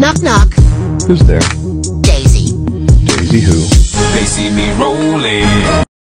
Knock, knock. Who's there? Daisy. Daisy who? They see me rolling.